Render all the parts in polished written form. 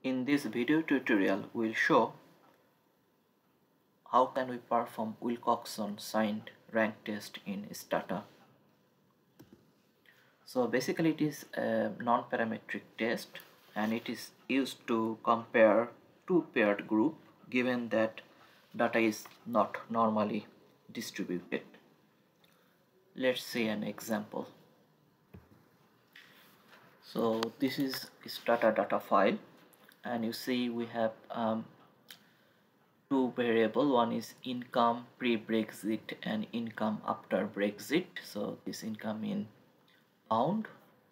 In this video tutorial, we'll show how can we perform Wilcoxon Signed Rank test in STATA. So basically it is a non-parametric test and it is used to compare two paired group given that data is not normally distributed. Let's see an example. So this is STATA data file and you see we have two variable. One is income pre-Brexit and income after Brexit. So this income in pound,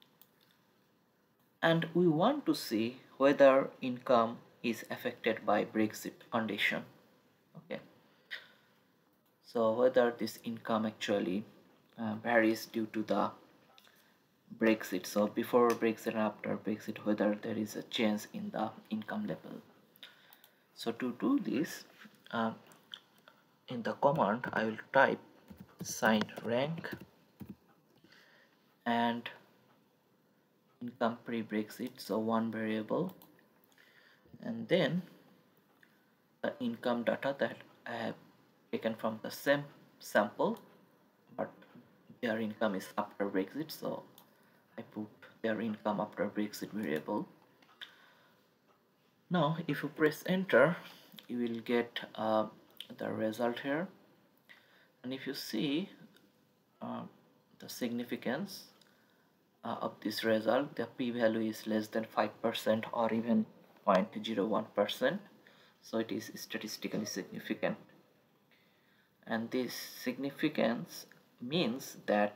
and we want to see whether income is affected by Brexit condition. Okay, so whether this income actually varies due to the Brexit, so before Brexit and after Brexit, whether there is a change in the income level. So to do this, in the command I will type signed rank and income pre-Brexit, so one variable, and then the income data that I have taken from the same sample, but their income is after Brexit, so I put their income after Brexit variable. Now if you press enter, you will get the result here, and if you see the significance of this result, the p-value is less than 5% or even 0.01%, so it is statistically significant. And this significance means that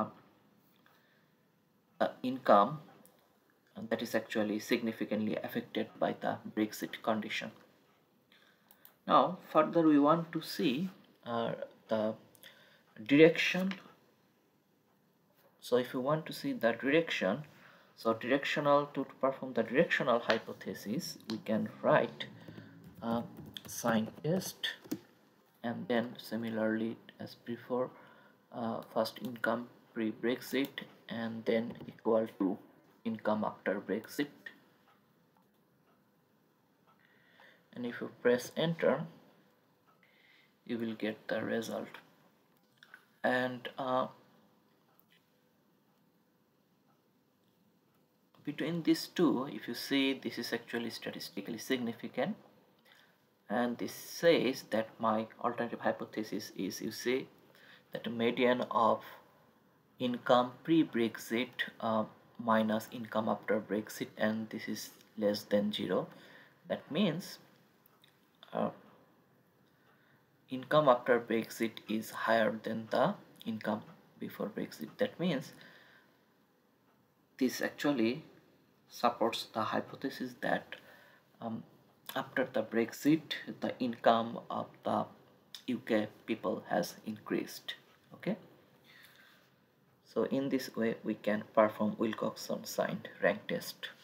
the income that is actually significantly affected by the Brexit condition. Now further we want to see the direction. So if you want to see the direction, so to perform the directional hypothesis, we can write sign test, and then similarly as before, first income pre-Brexit and then equal to income after Brexit, and if you press enter, you will get the result. And between these two, if you see, this is actually statistically significant, and this says that my alternative hypothesis is, you see, that the median of income pre-Brexit minus income after Brexit, and this is less than 0. That means income after Brexit is higher than the income before Brexit. That means this actually supports the hypothesis that after the Brexit, the income of the UK people has increased. Okay, so in this way we can perform Wilcoxon signed rank test.